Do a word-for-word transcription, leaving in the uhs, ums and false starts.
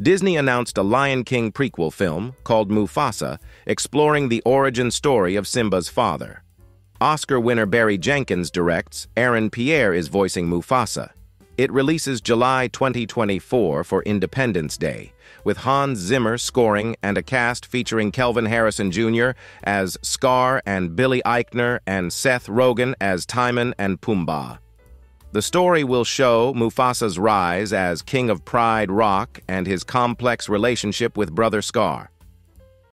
Disney announced a Lion King prequel film called Mufasa, exploring the origin story of Simba's father. Oscar winner Barry Jenkins directs, Aaron Pierre is voicing Mufasa. It releases July twenty twenty-four for Independence Day, with Hans Zimmer scoring and a cast featuring Kelvin Harrison Junior as Scar and Billy Eichner and Seth Rogen as Timon and Pumbaa. The story will show Mufasa's rise as King of Pride Rock and his complex relationship with Brother Scar.